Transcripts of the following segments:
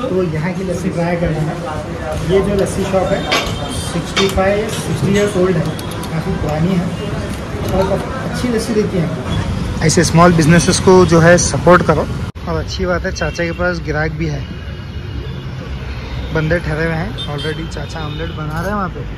तो यहाँ की लस्सी ट्राई करना है। ये जो लस्सी शॉप है 60 ईयर्स ओल्ड है, काफ़ी पुरानी है और अच्छी लस्सी देती है। ऐसे स्मॉल बिजनेसेस को जो है सपोर्ट करो। और अच्छी बात है चाचा के पास ग्राहक भी है, बंदे ठहरे हुए हैं ऑलरेडी। चाचा ऑमलेट बना रहे हैं वहाँ पे।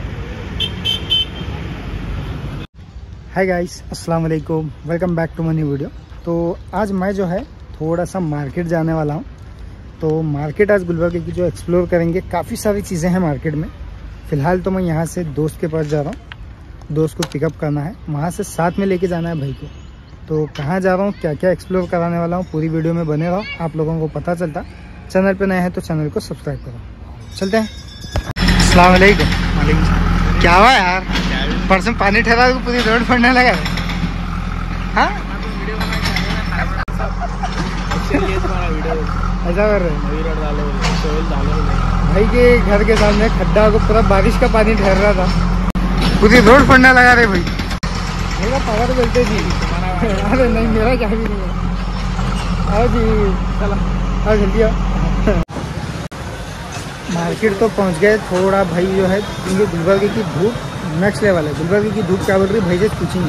हाय गाइस, अस्सलाम वालेकुम, welcome back to my new video. तो आज मैं जो है थोड़ा सा मार्केट जाने वाला हूँ। तो मार्केट आज गुलबर्गा की जो एक्सप्लोर करेंगे, काफ़ी सारी चीज़ें हैं मार्केट में। फ़िलहाल तो मैं यहाँ से दोस्त के पास जा रहा हूँ, दोस्त को पिकअप करना है, वहाँ से साथ में लेके जाना है भाई को। तो कहाँ जा रहा हूँ, क्या क्या एक्सप्लोर कराने वाला हूँ, पूरी वीडियो में बने रहो, आप लोगों को पता चलता। चैनल पे नए हैं तो चैनल को सब्सक्राइब करो। चलते हैं। अस्सलाम वालेकुम। क्या हुआ यार, परसों पानी ठहरा तो पूरी रोड पड़ने लगा है। हाँ ऐसा कर रहे हैं भाई के घर के सामने खड्डा को पूरा बारिश का पानी ठहर रहा था, पूरी रोड पड़ने लगा रहे भाई। मेरा पावर तो चलते थी। अरे नहीं, मेरा क्या भी नहीं है। आओ जी, चलो आओ जल्दी आओ। मार्केट तो पहुंच गए। थोड़ा भाई जो है, क्योंकि गुलबर्गा की धूप नेक्स्ट लेवल है। गुलबर्गा की धूप क्या बोल रही भाई से पूछेंगे।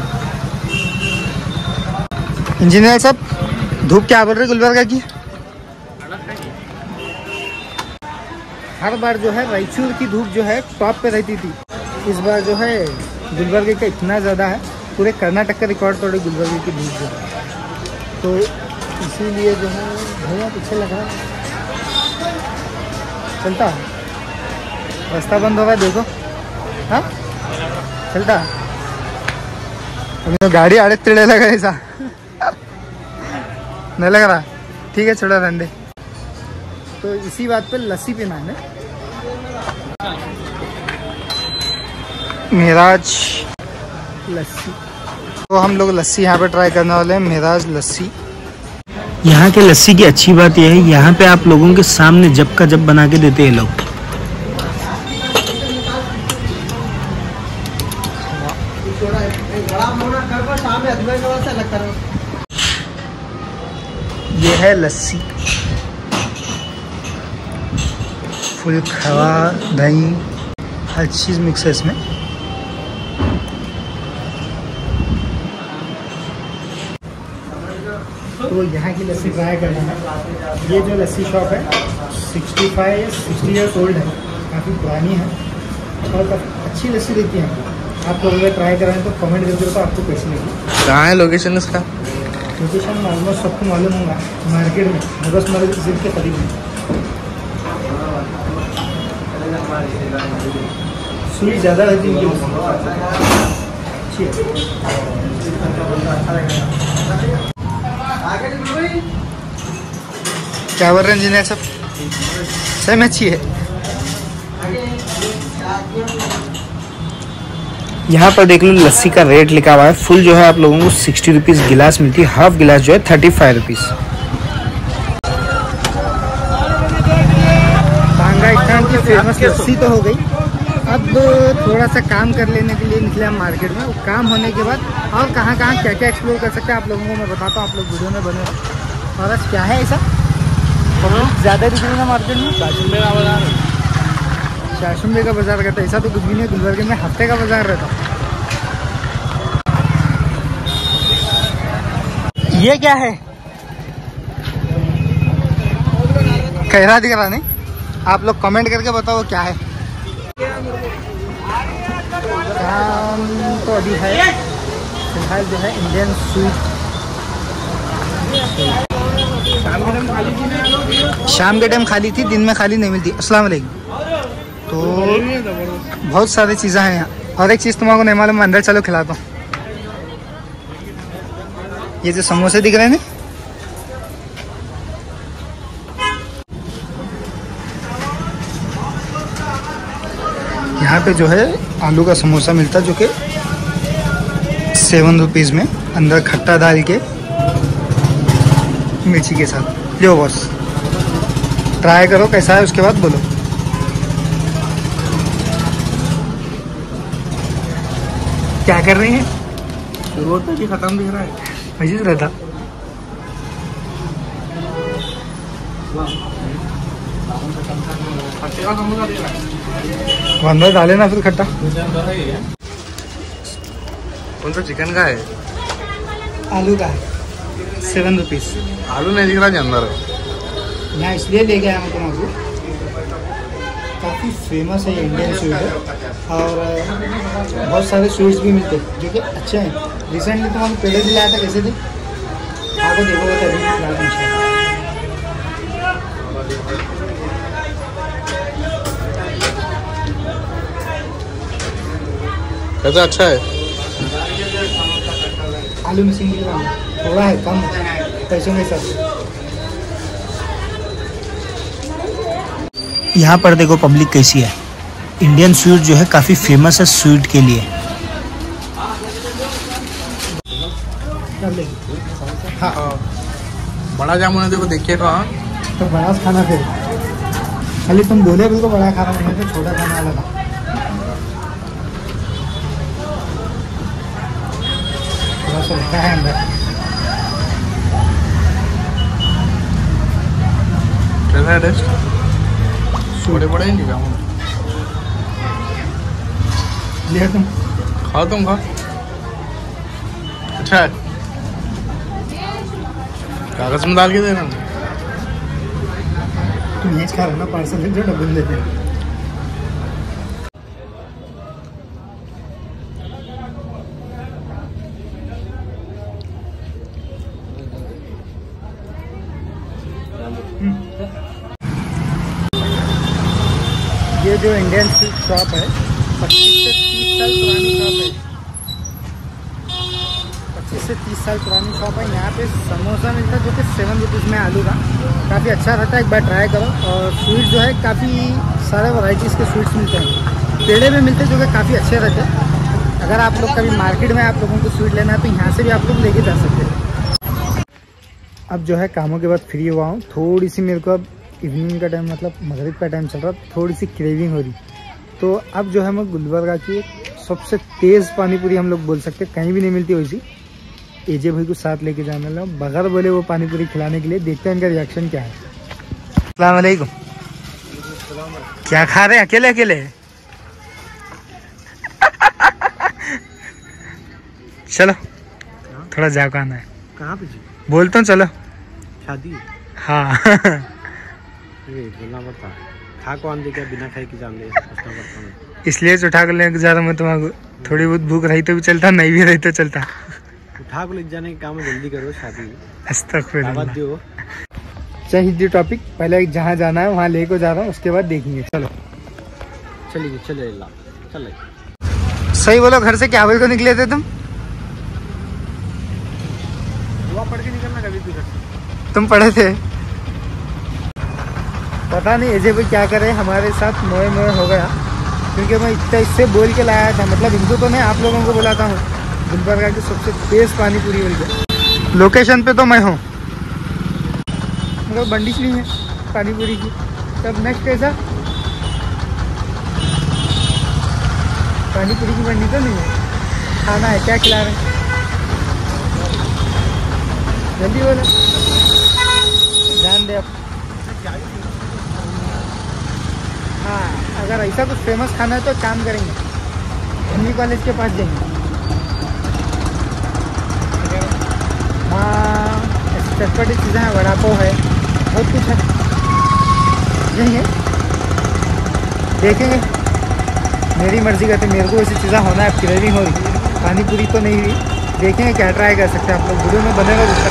इंजीनियर साहब, धूप क्या बोल रही गुलबर्गा की? हर बार जो है रायचूर की धूप जो है टॉप पे रहती थी, इस बार जो है गुलबर्गा का इतना ज़्यादा है, पूरे कर्नाटक का रिकॉर्ड तोड़े गुलबर्गा की धूप जो है। तो इसीलिए जो है भैया पीछे लग रहा है, चलता रास्ता बंद होगा देखो। हाँ चलता अभी तो गाड़ी आड़े तिड़े लगा ऐसा नहीं लग रहा। ठीक है, छोड़ा रंडे। तो इसी बात पे लस्सी पीना है ना मेराज लस्सी। तो हम लोग लस्सी यहाँ पे ट्राई करने वाले हैं, मेराज लस्सी। यहाँ के लस्सी की अच्छी बात यह है, यहाँ पे आप लोगों के सामने जब का जब बना के देते हैं लोग। ये है लस्सी, फुल खवा दही हर चीज़ मिक्स है इसमें। तो यहाँ की लस्सी ट्राई करना है। ये जो लस्सी शॉप है 60 ईयर्स ओल्ड है, काफ़ी पुरानी है और काफ़ी अच्छी लस्सी देती है। आप लोग अगर ट्राई कराएं तो कमेंट करके तो आपको कैसी लगी। कहाँ है लोकेशन इसका? लोकेशन ऑलमोस्ट सबको मालूम होगा, मार्केट में बस मस्जिद के करीब में। स्वीट ज़्यादा रहती है, अच्छी है। क्या बोल रहे हैं इंजीनियर साहब? सही में अच्छी है। यहाँ पर देख लो लस्सी का रेट लिखा हुआ है। फुल जो है आप लोगों को 60 रुपीज़ गिलास मिलती है, हाफ गिलास जो है 35 रुपीज़। बांगा स्टैंड की फेमस लस्सी तो हो गई। अब थोड़ा सा काम कर लेने के लिए निकले हम मार्केट में। काम होने के बाद और कहाँ कहाँ क्या क्या एक्सप्लोर कर सकते हैं आप लोगों को मैं बताता हूँ, आप लोग वीडियो में बने रहो। और आज क्या है ऐसा ज़्यादा दिख रही ना मार्केट में? शाशुम्बे का बाजार रहता है, ऐसा तो कुछ भी नहीं। गुलबर्गा में हफ्ते का बाजार रहता। ये क्या है? कैसा दिख रहा नहीं? आप लोग कमेंट करके बताओ क्या है। काम तो अभी है फिलहाल जो है इंडियन स्वीट। शाम के टाइम खाली थी, दिन में खाली नहीं मिलती। अस्सलाम वालेकुम। तो बहुत सारी चीज़ें हैं यहाँ, और एक चीज़ तुम्हारा नहीं मालूम, मैं अंदर चलो खिलाता हूँ। ये जो समोसे दिख रहे हैं ना, यहाँ पे जो है आलू का समोसा मिलता है, जो कि 7 रुपीज़ में, अंदर खट्टा डाल के मिर्ची के साथ। लो बॉस, ट्राई करो कैसा है, उसके बाद बोलो। क्या कर रहे हैं? शुरू तक ही खत्म दिख रहा है, ऐसे रहता। अंदर डाले ना फिर खट्टा। कौन सा चिकन का है? आलू का है, 7 रुपीज़। आलू नहीं दिख रहा जी अंदर। यहाँ इसलिए ले गया मैं तुमको, काफ़ी फेमस है ये इंडियन स्वीट है और बहुत सारे स्वीट्स भी मिलते हैं जो कि अच्छे हैं। रिसेंटली तुमको पेड़े दिलाया था, कैसे थे आपको देखोगे तभी रात में। कैसा अच्छा है? आलू मिसिंग थोड़ा है कम पैसों के हिसाब से। यहाँ पर देखो पब्लिक कैसी है। इंडियन स्वीट जो है काफ़ी फेमस है स्वीट के लिए। हाँ बड़ा जामुन है देखो, देखिए तो। हाँ तो बड़ा खाना फिर खाली तुम बोले बिल्कुल बड़ा खाना नहीं है, तो छोटा खाना अलग है। थोड़ा सा लगता है अंदर। कैसा है टेस्ट? बड़े बड़े हैं जामुन। लिया तुम खाओ, तुम खाओ। अच्छा है, कागज में डाल के देना। तुम ये खा रहे ना, पार्सल ले जो डब्बे में देते हैं। ये जो इंडियन स्वीट शॉप है 25 से 30 साल पुरानी शॉप है। 25 से 30 साल पुरानी शॉप है। यहाँ पे समोसा मिलता है जो कि 7 रुपीज़ में आलू का, काफ़ी अच्छा रहता है, एक बार ट्राई करो। और स्वीट जो है काफ़ी सारे वैरायटीज़ के स्वीट्स मिलते हैं, पेड़े भी मिलते हैं जो कि काफ़ी अच्छे रहते हैं। अगर आप लोग कभी मार्केट में आप लोगों को स्वीट लेना है तो यहाँ से भी आप लोग लेके जा सकते हैं। अब जो है कामों के बाद फ्री हुआ हूँ, थोड़ी सी मेरे को अब इवनिंग का टाइम मतलब मगरिब का टाइम चल रहा, थोड़ी सी क्रेविंग हो रही। तो अब जो है मैं गुलबर्गा की सबसे तेज़ पानीपुरी हम लोग बोल सकते हैं, कहीं भी नहीं मिलती वैसी, एजे भाई को साथ लेके जाने लगा बगैर बोले वो पानीपुरी खिलाने के लिए। देखते हैं इनका रिएक्शन क्या है। अस्सलाम वालेकुम। क्या खा रहे हैं अकेले अकेले? चलो थोड़ा जाकर आना है। कहाँ पे? बोलता हूँ चलो। शादी? हाँ। बोलना पड़ता, खा कौन दे क्या, बिना खाए की जान ले, सोचना पड़ता है। इसलिए उठा कर लेके जा रहा हूँ मैं तुम्हारे। थोड़ी बहुत भूख रही तो भी चलता, नहीं भी रही तो चलता। उठा को ले जाने का काम जल्दी करो, शादी अस्तगफिरुल्लाह। दो। चाहिए टॉपिक पहले जहाँ जाना है वहाँ लेको जा रहा हूँ, उसके बाद देखेंगे। चलो चलिए चले चले। सही बोलो, घर से क्या को निकले थे तुम? दुआ पढ़ के निकलना कभी भी। तुम पढ़े थे? पता नहीं ऐसे भाई क्या करे, हमारे साथ मोए हो गया, क्योंकि मैं इतना इससे बोल के लाया था, मतलब इनको तो मैं आप लोगों को बुलाता हूँ गुलबर्गा की सबसे तेज़ पानीपुरी बोल के। लोकेशन पे तो मैं हूँ, मतलब बंडिश नहीं है पानीपुरी की। तब नेक्स्ट कैसा पानीपुरी की बंडी तो नहीं है, खाना है, क्या खिला रहे हैं? जल्दी बोलो, ध्यान दे अब। हाँ, अगर ऐसा कुछ फेमस खाना है तो काम करेंगे, एमवी कॉलेज के पास जाएंगे। हाँ, चटपटी चीज़ें हैं, वड़ा पाव है, बहुत कुछ है, जाएंगे देखेंगे। मेरी मर्जी करते, मेरे को ऐसी चीज़ें होना है, क्रेविंग हो रही। पानीपुरी तो नहीं हुई, देखेंगे क्या ट्राई कर सकते हैं आप लोग, वीडियो में बनेगा कुछ।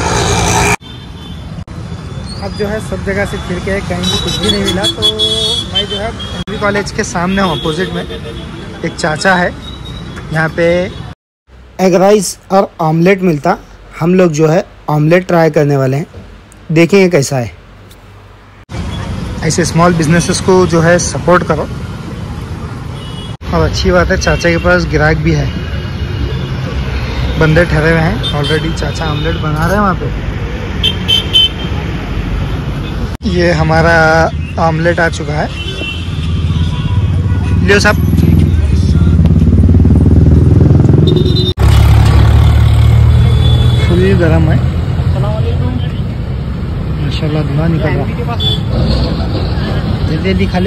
अब जो है सब जगह से फिर के कहीं भी कुछ भी नहीं मिला, तो मैं जो है एमवी कॉलेज के सामने हूँ, अपोजिट में एक चाचा है, यहाँ पे एग राइस और ऑमलेट मिलता। हम लोग जो है ऑमलेट ट्राई करने वाले हैं, देखेंगे कैसा है। ऐसे स्मॉल बिजनेसेस को जो है सपोर्ट करो। और अच्छी बात है चाचा के पास ग्राहक भी है, बंदे ठहरे हुए हैं ऑलरेडी, चाचा ऑमलेट बना रहे हैं वहाँ पे। ये हमारा ऑमलेट आ चुका है, लियो साहब। फुल गरम है, माशाल्लाह धुआं निकल रहा। जल्दी खा लो।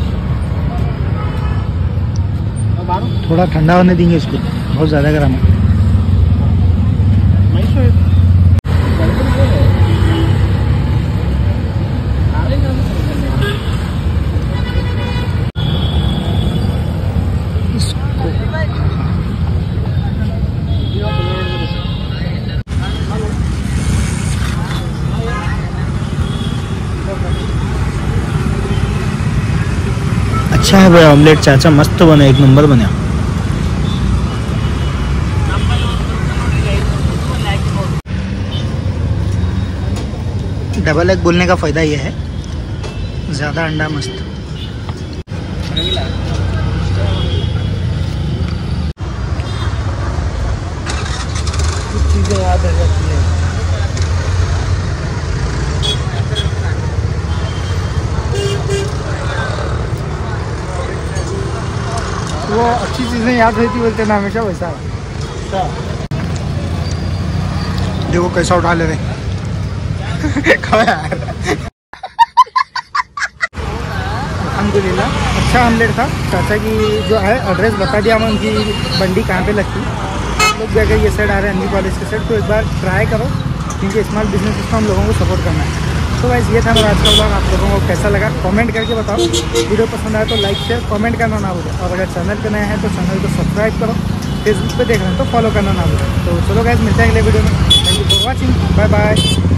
थोड़ा ठंडा होने देंगे इसको, बहुत ज़्यादा गर्म है। अच्छा है भाई ऑमलेट चाचा, मस्त बना, एक नंबर बना। डबल एग बोलने का फ़ायदा ये है, ज़्यादा अंडा मस्त। कुछ चीज़ें याद आ जाती है। वो अच्छी चीज़ें याद रहती बोलते ना हमेशा, वैसा देखो कैसा उठा ले रहे। अल्हम्दुलिल्लाह अच्छा ऑमलेट था। चाचा की जो है एड्रेस बता दिया, मैं उनकी मंडी कहाँ पे लगती। आप लोग भी अगर ये साइड आ रहे हैं अन्नी कॉलेज के साइड, तो एक बार ट्राई करो, क्योंकि स्मॉल बिजनेस को हम लोगों को सपोर्ट करना है। तो वैसे ये था मेरा आज का व्लॉग। आप लोगों को कैसा लगा कमेंट करके बताओ। वीडियो पसंद आया तो लाइक शेयर कमेंट करना ना भूलें, और अगर चैनल पे नया है तो चैनल को सब्सक्राइब करो। फेसबुक पे देख रहे हैं तो फॉलो करना ना भूलें। तो चलो गाइस, मिलते हैं अगले वीडियो में। Thank you for watching, bye bye.